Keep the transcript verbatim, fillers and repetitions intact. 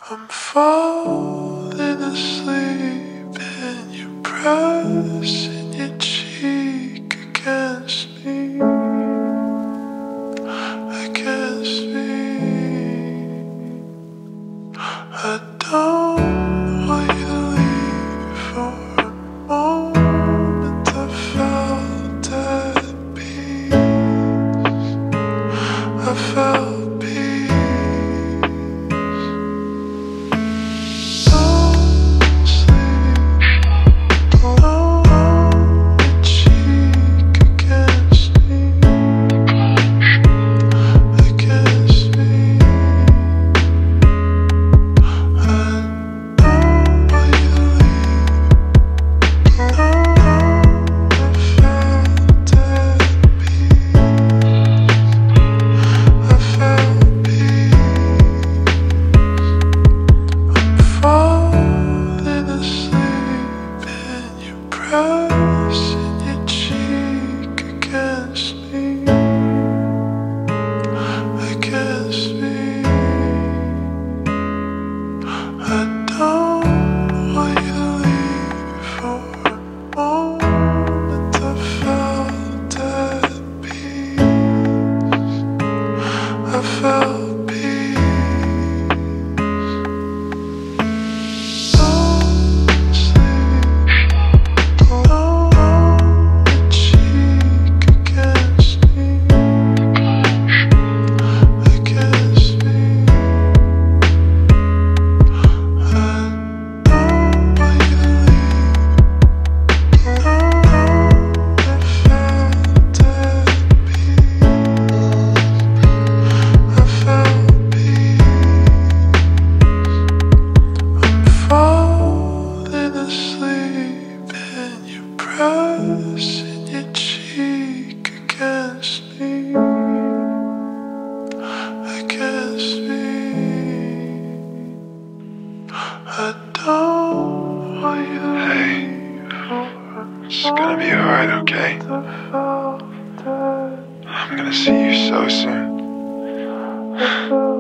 I'm falling asleep and you're pressing your cheek against me, against me. I don't want you to leave for a moment. I felt at peace. I felt peace. Pressing your cheek against me, against me. I don't want you to leave for a moment. I felt at peace. I felt peace. Pressing your cheek against me, against me. I don't want you to leave. Hey, it's gonna be alright, okay? I'm gonna see you so soon.